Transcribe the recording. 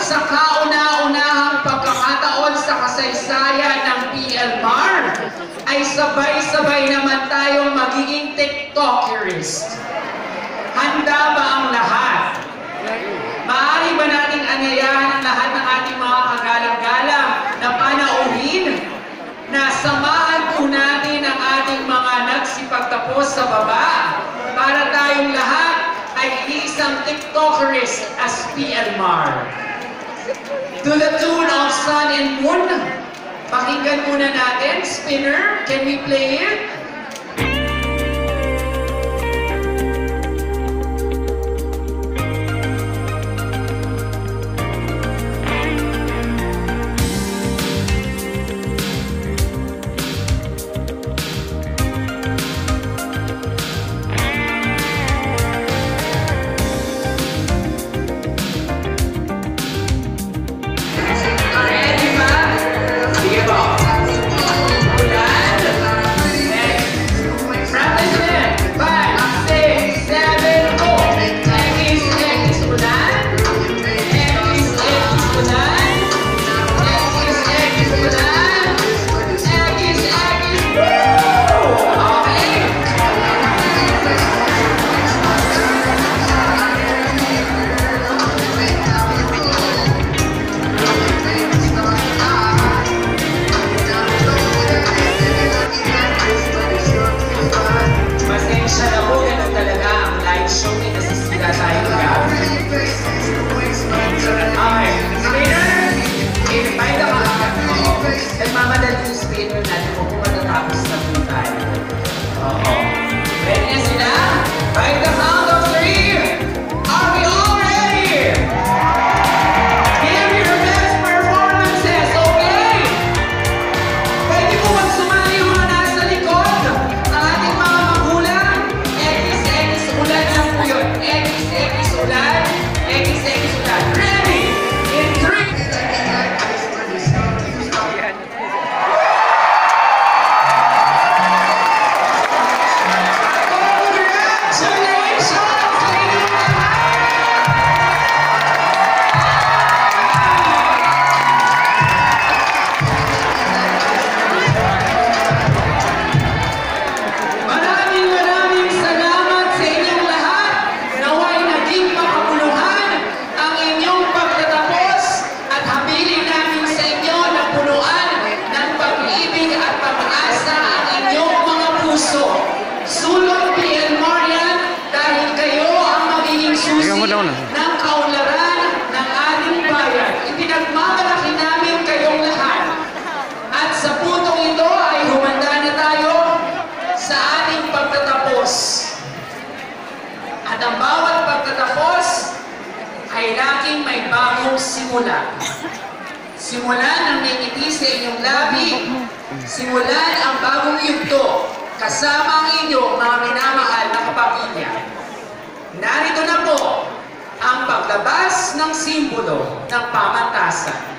sa kauna-unahang pagkakataon sa kasaysayan ng PLMAR, ay sabay-sabay naman tayong magiging TikTokerist. Handa ba ang lahat? Maaari ba nating anyayahan ang lahat ng ating mga kagalang-galang na panauhin na samahan po natin ang ating mga nagsipagtapos sa baba para tayong lahat ay isang TikTokerist as PLMAR. To the tune of Sun and Moon, pakinggan muna natin. Spinner, can we play it? ng kaunlaran ng ating bayan. Ipinagmamalaki namin kayong lahat. At sa punong ito ay humanda na tayo sa ating pagtatapos. At ang bawat pagtatapos ay laging may bagong simula. Simulan ang may ngiti sa inyong labi. Simulan ang bagong yugto kasama ang inyong mga minamahal na kapamilya. Narito na po ang paglabas ng simbolo ng pamantasan.